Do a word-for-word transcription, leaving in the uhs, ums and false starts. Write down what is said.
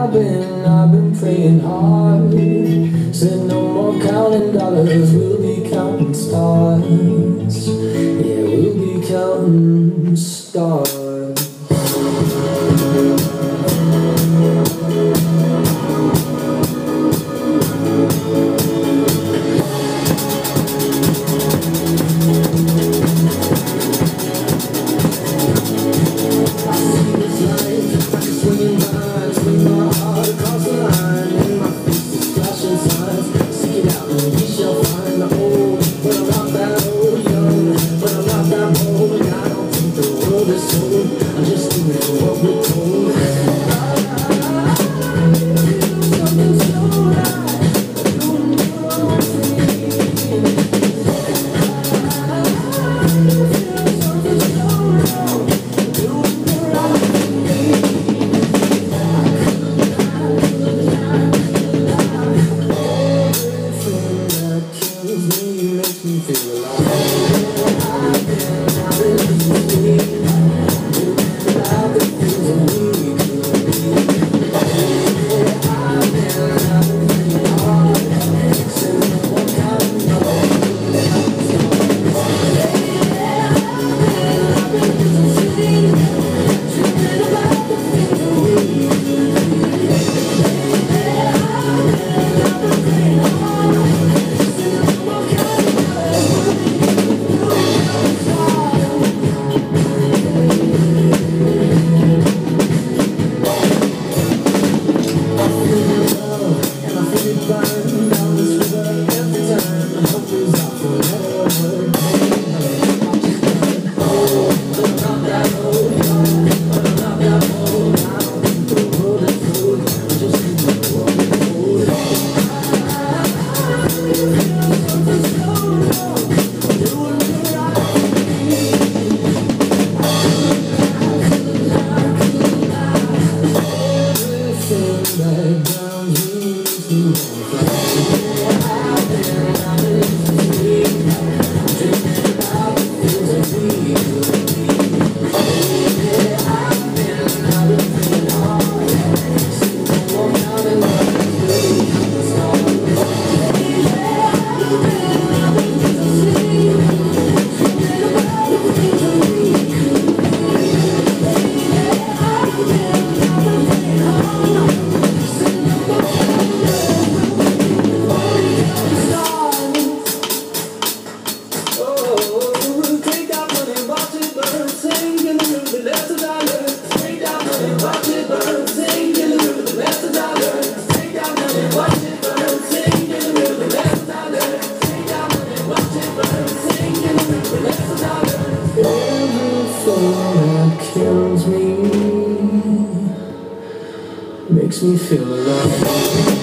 I've been, I've been praying hard. Said no more counting dollars, we'll be counting stars. Yeah, we'll be counting stars. I'm just doing what we're told. Something so right. Everything that kills me makes me feel alive. Kills me, makes me feel alive.